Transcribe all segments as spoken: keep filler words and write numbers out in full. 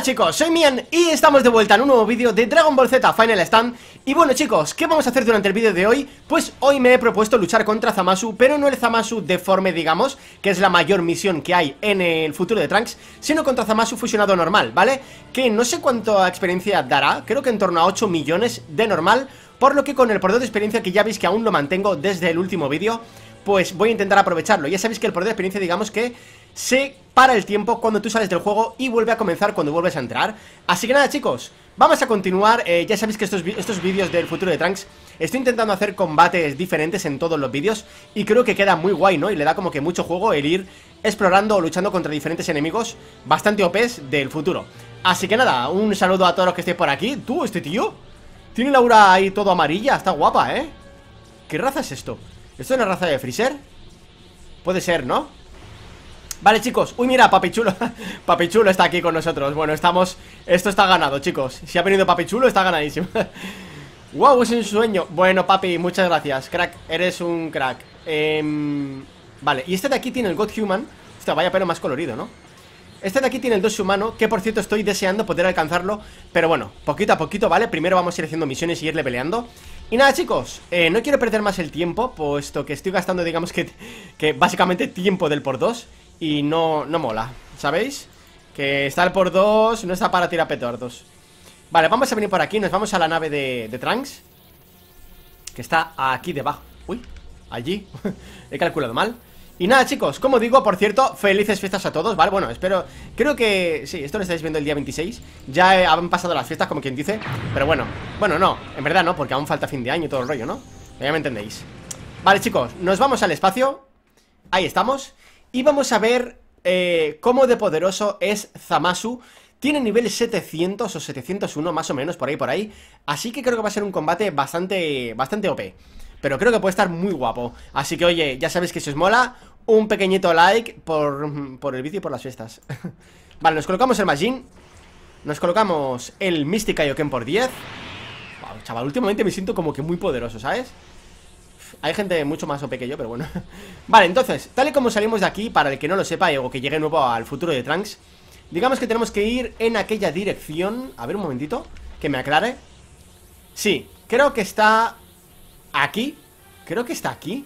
Hola chicos, soy Mian y estamos de vuelta en un nuevo vídeo de Dragon Ball Z Final Stand. Y bueno chicos, ¿qué vamos a hacer durante el vídeo de hoy? Pues hoy me he propuesto luchar contra Zamasu, pero no el Zamasu deforme, digamos, que es la mayor misión que hay en el futuro de Trunks, sino contra Zamasu fusionado normal, ¿vale? Que no sé cuánta experiencia dará, creo que en torno a ocho millones de normal, por lo que con el poder de experiencia, que ya veis que aún lo mantengo desde el último vídeo, pues voy a intentar aprovecharlo. Ya sabéis que el poder de experiencia, digamos que se para el tiempo cuando tú sales del juego y vuelve a comenzar cuando vuelves a entrar. Así que nada chicos, vamos a continuar. eh, Ya sabéis que estos, estos vídeos del futuro de Trunks estoy intentando hacer combates diferentes en todos los vídeos y creo que queda muy guay, ¿no? Y le da como que mucho juego el ir explorando o luchando contra diferentes enemigos bastante O Pes del futuro. Así que nada, un saludo a todos los que estéis por aquí. Tú, este tío tiene la aura ahí todo amarilla, está guapa, ¿eh? ¿Qué raza es esto? ¿Esto es una raza de Freezer? Puede ser, ¿no? Vale chicos, uy mira, Papichulo. Papichulo está aquí con nosotros. Bueno, estamos, esto está ganado chicos. Si ha venido Papichulo está ganadísimo. Wow, es un sueño. Bueno papi, muchas gracias, crack, eres un crack. eh, Vale, y este de aquí tiene el God Human. Hostia, vaya pelo más colorido, ¿no? Este de aquí tiene el dos humano, que por cierto estoy deseando poder alcanzarlo. Pero bueno, poquito a poquito, ¿vale? Primero vamos a ir haciendo misiones y irle peleando. Y nada chicos, eh, no quiero perder más el tiempo, puesto que estoy gastando, digamos que, que básicamente tiempo del por dos. Y no, no mola, ¿sabéis? Que está el por dos, no está para tirar petardos. Vale, vamos a venir por aquí, nos vamos a la nave de, de Trunks, que está aquí debajo. Uy, allí, he calculado mal. Y nada chicos, como digo, por cierto, felices fiestas a todos, ¿vale? Bueno, espero, creo que, sí, esto lo estáis viendo el día veintiséis. Ya eh, han pasado las fiestas, como quien dice. Pero bueno, bueno, no, en verdad no, porque aún falta fin de año y todo el rollo, ¿no? Ya me entendéis. Vale chicos, nos vamos al espacio. Ahí estamos. Y vamos a ver eh, cómo de poderoso es Zamasu. Tiene nivel setecientos o setecientos uno más o menos, por ahí, por ahí. Así que creo que va a ser un combate bastante, bastante O P. Pero creo que puede estar muy guapo. Así que oye, ya sabéis que si os mola, un pequeñito like por, por el vídeo y por las fiestas. Vale, nos colocamos el Majin. Nos colocamos el Mystic Kaioken por diez. Wow, chaval, últimamente me siento como que muy poderoso, ¿sabes? Hay gente mucho más O P que yo, pero bueno. Vale, entonces, tal y como salimos de aquí, para el que no lo sepa o que llegue nuevo al futuro de Trunks, digamos que tenemos que ir en aquella dirección. A ver un momentito, que me aclare. Sí, creo que está aquí. Creo que está aquí.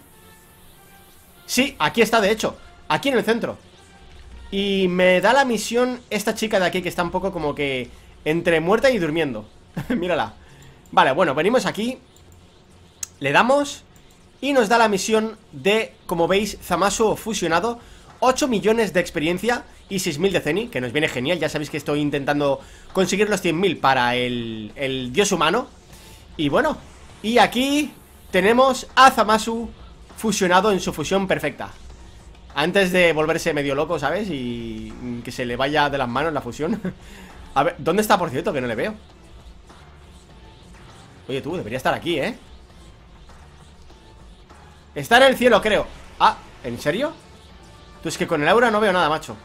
Sí, aquí está de hecho, aquí en el centro. Y me da la misión esta chica de aquí, que está un poco como que entre muerta y durmiendo. Mírala. Vale, bueno, venimos aquí. Le damos y nos da la misión de, como veis, Zamasu fusionado. Ocho millones de experiencia y seis mil de Zeni, que nos viene genial. Ya sabéis que estoy intentando conseguir los cien mil para el, el dios humano. Y bueno, y aquí tenemos a Zamasu fusionado en su fusión perfecta. Antes de volverse medio loco, ¿sabes? Y que se le vaya de las manos la fusión. A ver, ¿dónde está, por cierto? Que no le veo. Oye tú, debería estar aquí, ¿eh? Está en el cielo, creo. Ah, ¿en serio? Tú, es que con el aura no veo nada, macho.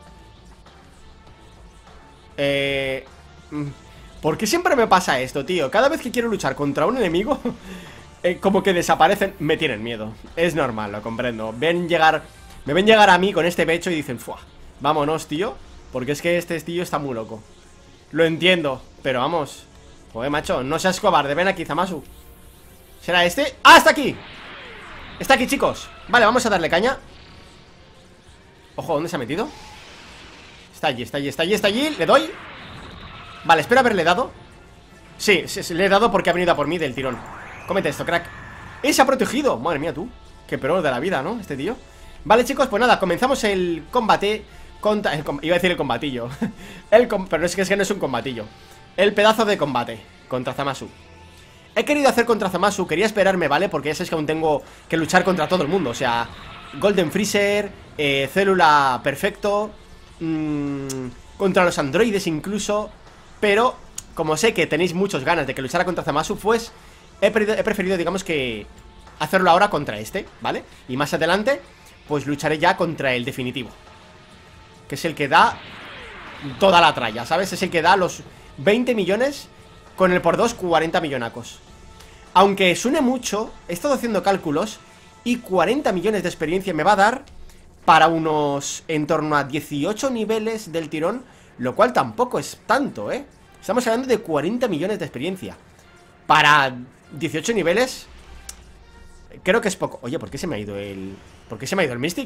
Eh... ¿Por qué siempre me pasa esto, tío? Cada vez que quiero luchar contra un enemigo eh, como que desaparecen. Me tienen miedo. Es normal, lo comprendo. Ven llegar... Me ven llegar a mí con este pecho y dicen, ¡fua! Vámonos, tío. Porque es que este tío está muy loco. Lo entiendo, pero vamos. Joder, macho, no seas cobarde. Ven aquí, Zamasu. ¿Será este? ¡Ah, está aquí! Está aquí, chicos. Vale, vamos a darle caña. Ojo, ¿dónde se ha metido? Está allí, está allí, está allí, está allí. Le doy. Vale, espero haberle dado. Sí, sí, sí, le he dado porque ha venido a por mí del tirón. Cómete esto, crack. ¡Eh, se ha protegido! Madre mía, tú. Qué pro de la vida, ¿no? Este tío. Vale, chicos, pues nada, comenzamos el combate contra... El com... Iba a decir el combatillo. el com... Pero es que, es que no es un combatillo. El pedazo de combate contra Zamasu. He querido hacer contra Zamasu, quería esperarme, ¿vale? Porque ya sabéis que aún tengo que luchar contra todo el mundo. O sea, Golden Freezer, eh, Célula Perfecto, mmm, contra los androides incluso. Pero, como sé que tenéis muchas ganas de que luchara contra Zamasu, pues he, he preferido, digamos que hacerlo ahora contra este, ¿vale? Y más adelante, pues lucharé ya contra el definitivo, que es el que da toda la tralla, ¿sabes? Es el que da los veinte millones... Con el por dos, cuarenta millonacos. Aunque suene mucho, he estado haciendo cálculos y cuarenta millones de experiencia me va a dar para unos en torno a dieciocho niveles del tirón, Lo cual tampoco es tanto, ¿eh? Estamos hablando de cuarenta millones de experiencia. Para dieciocho niveles, creo que es poco. Oye, ¿por qué se me ha ido el... ¿Por qué se me ha ido el Mystic?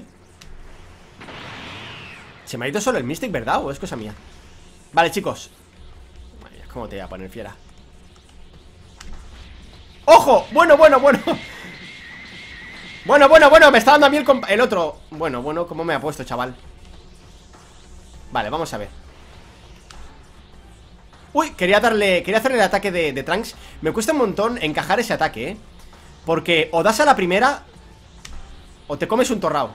Se me ha ido solo el Mystic, ¿verdad? ¿O es cosa mía? Vale, chicos. ¿Cómo te voy a poner, fiera? ¡Ojo! Bueno, bueno, bueno. Bueno, bueno, bueno. Me está dando a mí el, el otro. Bueno, bueno, ¿cómo me ha puesto, chaval? Vale, vamos a ver. Uy, quería darle... Quería hacerle el ataque de, de Trunks. Me cuesta un montón encajar ese ataque, ¿eh? Porque o das a la primera o te comes un torrao.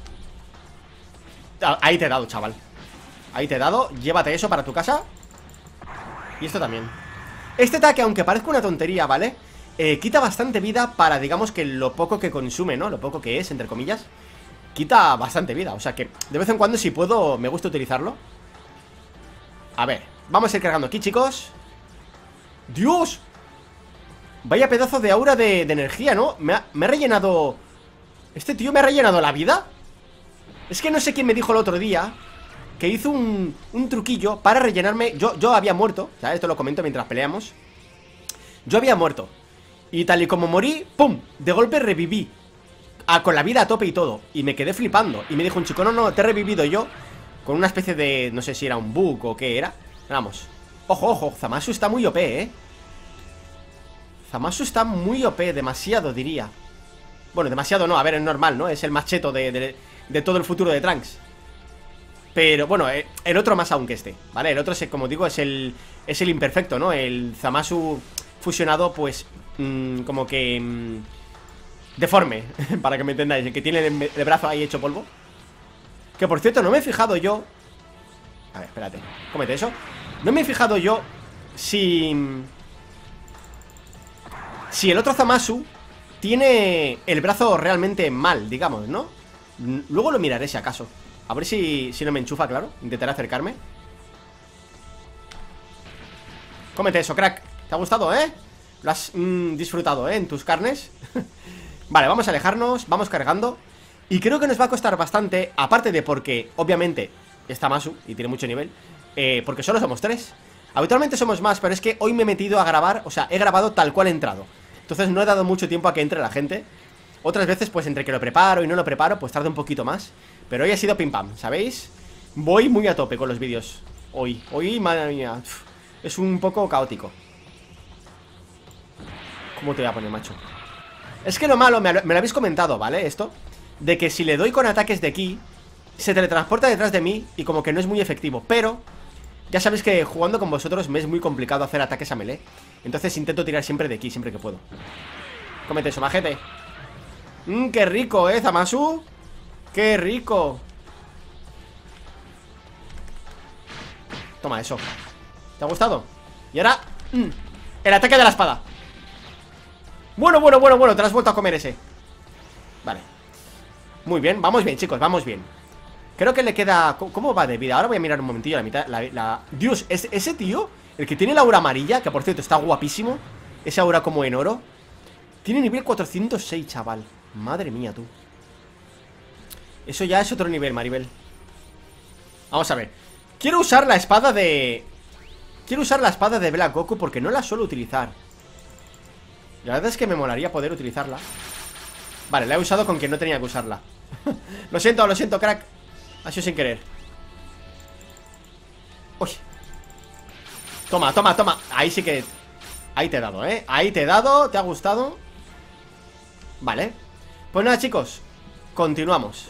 Ahí te he dado, chaval. Ahí te he dado, llévate eso para tu casa. Y esto también. Este ataque, aunque parezca una tontería, ¿vale? Eh, quita bastante vida para, digamos, que lo poco que consume, ¿no? Lo poco que es, entre comillas. Quita bastante vida, o sea que de vez en cuando, si puedo, me gusta utilizarlo. A ver, vamos a ir cargando aquí, chicos. ¡Dios! Vaya pedazo de aura de, de energía, ¿no? Me ha, me ha rellenado... ¿Este tío me ha rellenado la vida? Es que no sé quién me dijo el otro día que hizo un, un truquillo para rellenarme. Yo, yo había muerto, ¿sabes? Esto lo comento mientras peleamos. Yo había muerto y tal y como morí, ¡pum! De golpe reviví a, con la vida a tope y todo. Y me quedé flipando. Y me dijo un chico, no, no, te he revivido yo con una especie de... no sé si era un bug o qué era. Vamos. Ojo, ojo, Zamasu está muy O P, ¿eh? Zamasu está muy O P, demasiado diría. Bueno, demasiado no, a ver, es normal, ¿no? Es el más cheto de, de, de todo el futuro de Trunks. Pero, bueno, el otro más aún que este, ¿vale? El otro, es, como digo, es el es el imperfecto, ¿no? El Zamasu fusionado, pues, mmm, como que... Mmm, deforme, para que me entendáis. El que tiene el, el brazo ahí hecho polvo. Que, por cierto, no me he fijado yo... A ver, espérate, cómete eso. No me he fijado yo si... Si el otro Zamasu tiene el brazo realmente mal, digamos, ¿no? Luego lo miraré si acaso. A ver si, si no me enchufa, claro. Intentaré acercarme. Cómete eso, crack. ¿Te ha gustado, eh? Lo has mmm, disfrutado, ¿eh? En tus carnes. Vale, vamos a alejarnos. Vamos cargando. Y creo que nos va a costar bastante. Aparte de porque, obviamente, está Masu y tiene mucho nivel, eh, porque solo somos tres. Habitualmente somos más, pero es que hoy me he metido a grabar. O sea, he grabado tal cual he entrado. Entonces no he dado mucho tiempo a que entre la gente. Otras veces, pues entre que lo preparo y no lo preparo, pues tarda un poquito más. Pero hoy ha sido pim pam, ¿sabéis? Voy muy a tope con los vídeos. Hoy, hoy, madre mía, es un poco caótico. ¿Cómo te voy a poner, macho? Es que lo malo, me lo, me lo habéis comentado, ¿vale? Esto, de que si le doy con ataques de ki, se teletransporta detrás de mí y como que no es muy efectivo. Pero ya sabéis que jugando con vosotros me es muy complicado hacer ataques a melee. Entonces intento tirar siempre de ki, siempre que puedo. Cómete eso, majete. Mmm, qué rico, ¿eh, Zamasu? ¡Qué rico! Toma eso. ¿Te ha gustado? Y ahora, mmm, el ataque de la espada. Bueno, bueno, bueno, bueno, te lo has vuelto a comer ese. Vale. Muy bien, vamos bien, chicos, vamos bien. Creo que le queda... ¿Cómo va de vida? Ahora voy a mirar un momentillo la mitad la, la... Dios, ese, ese tío, el que tiene la aura amarilla, que por cierto está guapísimo. Ese aura como en oro. Tiene nivel cuatrocientos seis, chaval. Madre mía, tú. Eso ya es otro nivel, Maribel. Vamos a ver. Quiero usar la espada de... Quiero usar la espada de Black Goku porque no la suelo utilizar. La verdad es que me molaría poder utilizarla. Vale, la he usado con quien no tenía que usarla. Lo siento, lo siento, crack. Ha sido sin querer. Uy. Toma, toma, toma. Ahí sí que... Ahí te he dado, ¿eh? Ahí te he dado, ¿te ha gustado? Vale. Pues nada, chicos, continuamos.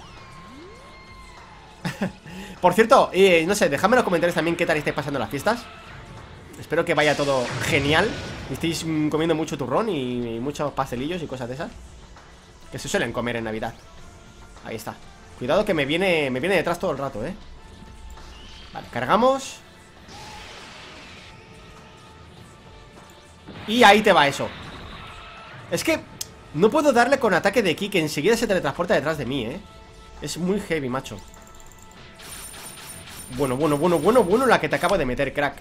Por cierto, eh, no sé, dejadme en los comentarios también qué tal estáis pasando las fiestas. Espero que vaya todo genial. Estéis mm, comiendo mucho turrón y, y muchos pastelillos y cosas de esas que se suelen comer en Navidad. Ahí está. Cuidado que me viene, me viene detrás todo el rato, eh. Vale, cargamos. Y ahí te va eso. Es que no puedo darle con ataque de ki, que enseguida se teletransporta detrás de mí, eh. Es muy heavy, macho. Bueno, bueno, bueno, bueno, bueno la que te acabo de meter, crack.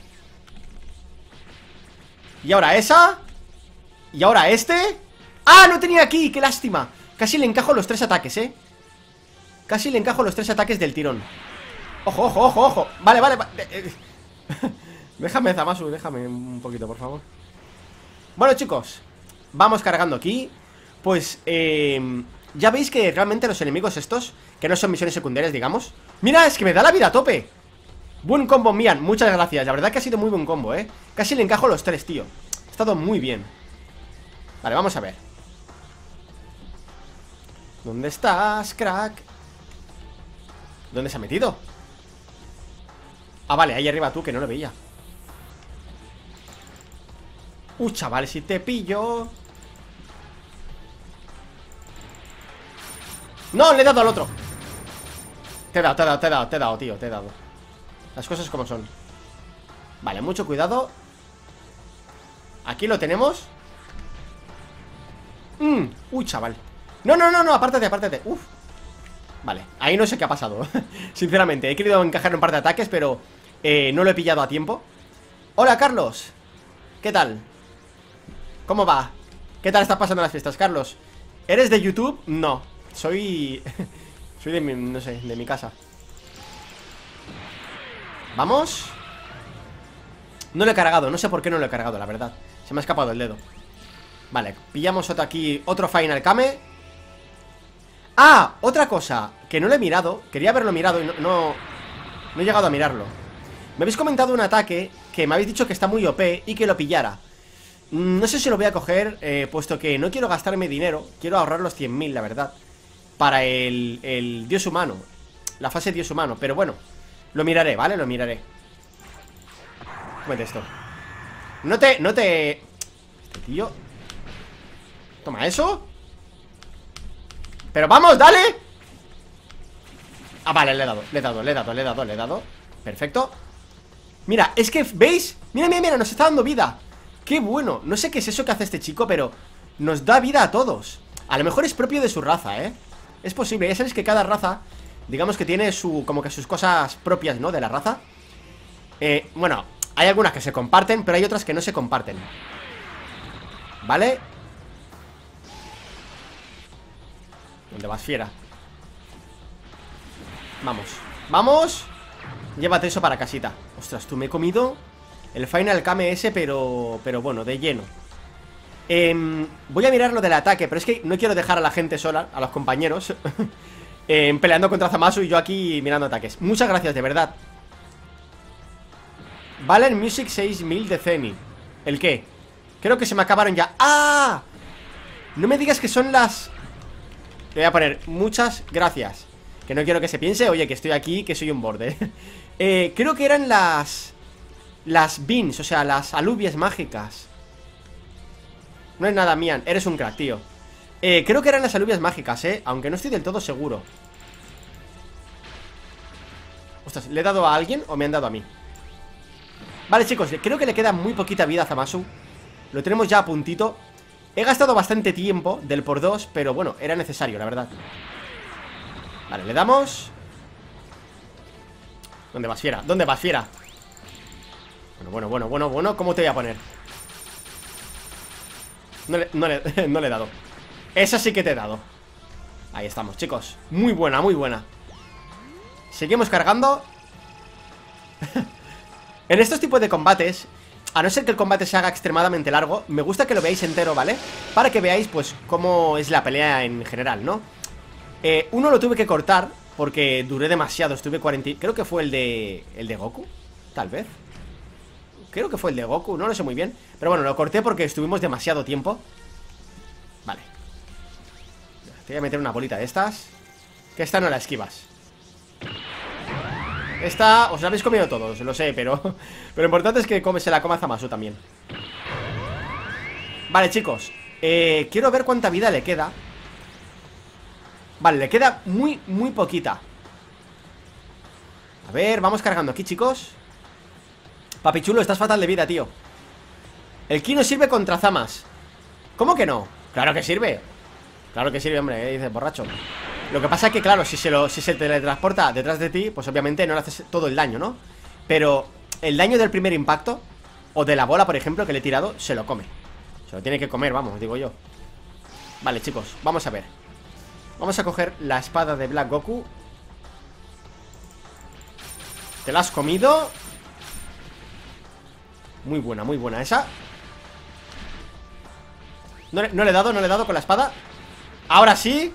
Y ahora esa. Y ahora este. ¡Ah! No tenía aquí, qué lástima. Casi le encajo los tres ataques, eh. Casi le encajo los tres ataques del tirón. Ojo, ojo, ojo, ojo. Vale, vale, vale. Déjame, Zamasu, déjame un poquito, por favor. Bueno, chicos, vamos cargando aquí. Pues, eh, ya veis que realmente los enemigos estos, que no son misiones secundarias, digamos. Mira, es que me da la vida a tope. Buen combo, Mian, muchas gracias. La verdad que ha sido muy buen combo, eh. Casi le encajo los tres, tío. Ha estado muy bien. Vale, vamos a ver. ¿Dónde estás, crack? ¿Dónde se ha metido? Ah, vale, ahí arriba tú, que no lo veía. Uh, chaval, si te pillo. No, le he dado al otro. Te he dado, te he dado, te he dado, te he dado, tío, te he dado. Las cosas como son. Vale, mucho cuidado. Aquí lo tenemos. mm. Uy, chaval. No, no, no, no, apártate, apártate. Uf. Vale, ahí no sé qué ha pasado. Sinceramente, he querido encajar un par de ataques, pero eh, no lo he pillado a tiempo. Hola, Carlos. ¿Qué tal? ¿Cómo va? ¿Qué tal estás pasando las fiestas, Carlos? ¿Eres de YouTube? No. Soy... soy de mi... no sé, de mi casa. Vamos. No lo he cargado, no sé por qué no lo he cargado, la verdad. Se me ha escapado el dedo. Vale, pillamos otro aquí, otro Final Kame. Ah, otra cosa, que no lo he mirado. Quería haberlo mirado y no, no, no he llegado a mirarlo. Me habéis comentado un ataque que me habéis dicho que está muy O P y que lo pillara. No sé si lo voy a coger, eh, puesto que no quiero gastarme dinero. Quiero ahorrar los cien mil, la verdad, para el, el dios humano, la fase dios humano, pero bueno, lo miraré, ¿vale? Lo miraré. Cómete esto. No te, no te... Este tío... Toma eso. Pero vamos, dale. Ah, vale, le he dado, le he dado, le he dado, le he dado, le he dado. Perfecto. Mira, es que, ¿veis? Mira, mira, mira, nos está dando vida. Qué bueno, no sé qué es eso que hace este chico, pero nos da vida a todos. A lo mejor es propio de su raza, ¿eh? Es posible, ya sabéis que cada raza, digamos que tiene su, como que sus cosas propias, ¿no? De la raza. Eh, bueno, hay algunas que se comparten, pero hay otras que no se comparten. ¿Vale? ¿Dónde vas, fiera? Vamos, vamos. Llévate eso para casita. Ostras, tú me he comido el Final Kame ese, pero, pero bueno, de lleno. eh, Voy a mirar lo del ataque, pero es que no quiero dejar a la gente sola, a los compañeros, eh, peleando contra Zamasu y yo aquí mirando ataques. Muchas gracias, de verdad. Valen Music seis mil de Zeni. ¿El qué? Creo que se me acabaron ya. ¡Ah! No me digas que son las... Le voy a poner muchas gracias. Que no quiero que se piense, oye, que estoy aquí, que soy un borde. eh, Creo que eran las... Las beans, o sea, las alubias mágicas. No es nada, Mian, eres un crack, tío. eh, Creo que eran las alubias mágicas, eh aunque no estoy del todo seguro. Ostras, ¿le he dado a alguien o me han dado a mí? Vale, chicos, creo que le queda muy poquita vida a Zamasu. Lo tenemos ya a puntito. He gastado bastante tiempo del por dos, pero bueno, era necesario, la verdad. Vale, le damos. ¿Dónde vas, fiera? ¿Dónde vas, fiera? Bueno, bueno, bueno, bueno, bueno, ¿cómo te voy a poner? No le, no, le, no le he dado. Esa sí que te he dado. Ahí estamos, chicos. Muy buena, muy buena. Seguimos cargando. En estos tipos de combates, a no ser que el combate se haga extremadamente largo, me gusta que lo veáis entero, ¿vale? Para que veáis, pues, cómo es la pelea en general, ¿no? Eh, uno lo tuve que cortar porque duré demasiado, estuve cuarenta... Creo que fue el de... ¿El de Goku? Tal vez. Creo que fue el de Goku, no lo sé muy bien. Pero bueno, lo corté porque estuvimos demasiado tiempo. Vale. Te voy a meter una bolita de estas. Que esta no la esquivas. Esta os la habéis comido todos, lo sé, pero Pero lo importante es que come, se la coma Zamasu también. Vale, chicos, eh, quiero ver cuánta vida le queda. Vale, le queda muy, muy poquita. A ver, vamos cargando aquí, chicos. Papi chulo, estás fatal de vida, tío. El ki no sirve contra Zamas. ¿Cómo que no? Claro que sirve. Claro que sirve, hombre, ¿eh? Dice borracho. Lo que pasa es que, claro, si se, lo, si se teletransporta detrás de ti, pues obviamente no le haces todo el daño, ¿no? Pero el daño del primer impacto, o de la bola, por ejemplo, que le he tirado, se lo come. Se lo tiene que comer, vamos, digo yo. Vale, chicos, vamos a ver. Vamos a coger la espada de Black Goku. Te la has comido. Muy buena, muy buena esa. No le, no le he dado, no le he dado con la espada. Ahora sí.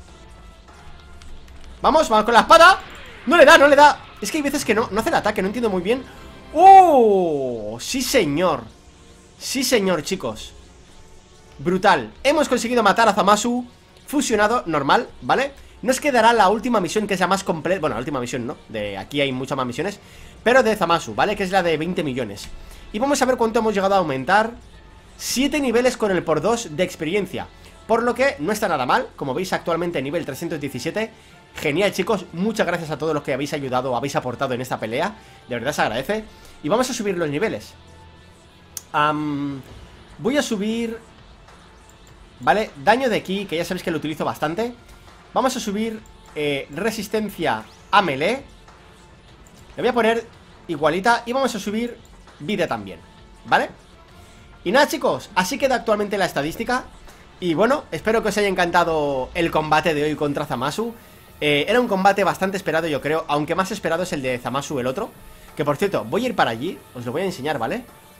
Vamos, vamos con la espada. No le da, no le da. Es que hay veces que no, no hace el ataque, no entiendo muy bien. ¡Oh! Sí, señor. Sí, señor, chicos. Brutal. Hemos conseguido matar a Zamasu fusionado, normal, ¿vale? Nos quedará la última misión, que es la más completa. Bueno, la última misión, ¿no? De aquí hay muchas más misiones, pero de Zamasu, ¿vale? Que es la de veinte millones. Y vamos a ver cuánto hemos llegado a aumentar. Siete niveles con el por dos de experiencia, por lo que no está nada mal. Como veis, actualmente nivel trescientos diecisiete. Genial, chicos, muchas gracias a todos los que habéis ayudado, habéis aportado en esta pelea. De verdad se agradece. Y vamos a subir los niveles. um, Voy a subir, ¿vale? Daño de ki, que ya sabéis que lo utilizo bastante. Vamos a subir eh, resistencia a melee. Le voy a poner igualita. Y vamos a subir vida también, ¿vale? Y nada, chicos, así queda actualmente la estadística. Y bueno, espero que os haya encantado el combate de hoy contra Zamasu. eh, Era un combate bastante esperado, yo creo. Aunque más esperado es el de Zamasu, el otro. Que por cierto, voy a ir para allí. Os lo voy a enseñar, ¿vale?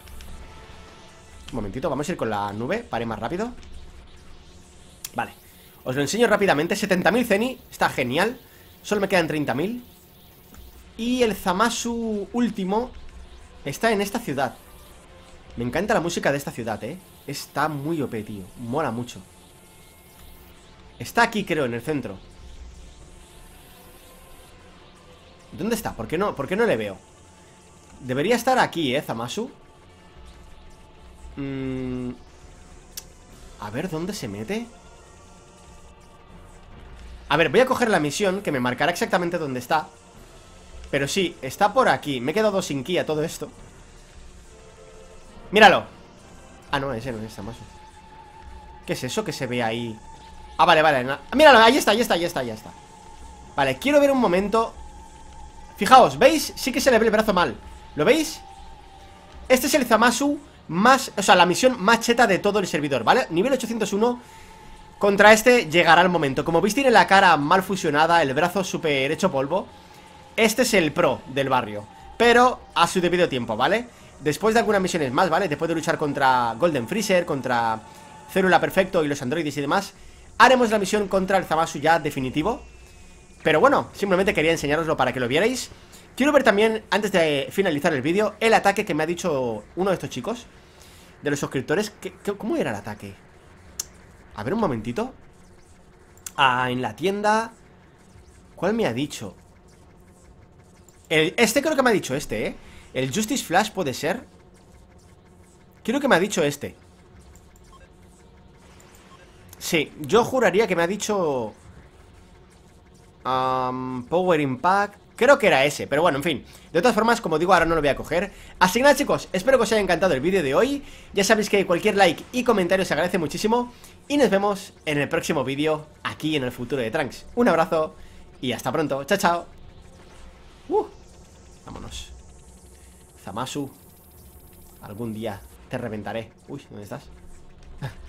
Un momentito, vamos a ir con la nube para ir más rápido. Vale, os lo enseño rápidamente. Setenta mil Zeni, está genial. Solo me quedan treinta mil. Y el Zamasu último está en esta ciudad. Me encanta la música de esta ciudad, eh. Está muy O P, tío, mola mucho. Está aquí, creo, en el centro. ¿Dónde está? ¿Por qué no, por qué no le veo? Debería estar aquí, eh, Zamasu. mm. A ver, ¿dónde se mete? A ver, voy a coger la misión, que me marcará exactamente dónde está. Pero sí, está por aquí. Me he quedado sin ki a todo esto. ¡Míralo! Ah, no, ese no es Zamasu. ¿Qué es eso que se ve ahí? Ah, vale, vale, no. Míralo, ahí está, ahí está, ahí está, ahí está. Vale, quiero ver un momento. Fijaos, ¿veis? Sí que se le ve el brazo mal. ¿Lo veis? Este es el Zamasu más... O sea, la misión más cheta de todo el servidor, ¿vale? Nivel ochocientos uno. Contra este llegará el momento. Como veis, tiene la cara mal fusionada, el brazo súper hecho polvo. Este es el pro del barrio, pero a su debido tiempo, ¿vale? Después de algunas misiones más, ¿vale? Después de luchar contra Golden Freezer, contra Célula Perfecto y los androides y demás, haremos la misión contra el Zamasu ya definitivo. Pero bueno, simplemente quería enseñaroslo para que lo vierais. Quiero ver también, antes de finalizar el vídeo, el ataque que me ha dicho uno de estos chicos, de los suscriptores. ¿Qué, qué, ¿Cómo era el ataque? A ver, un momentito. Ah, en la tienda. ¿Cuál me ha dicho? El, este creo que me ha dicho este, ¿eh? El Justice Flash puede ser. Creo que me ha dicho este. Sí, yo juraría que me ha dicho um, Power Impact. Creo que era ese, pero bueno, en fin. De todas formas, como digo, ahora no lo voy a coger. Así que nada, chicos, espero que os haya encantado el vídeo de hoy. Ya sabéis que cualquier like y comentario se agradece muchísimo. Y nos vemos en el próximo vídeo, aquí en el futuro de Trunks. Un abrazo y hasta pronto, chao, chao. uh, Vámonos. Zamasu, algún día te reventaré. Uy, ¿dónde estás?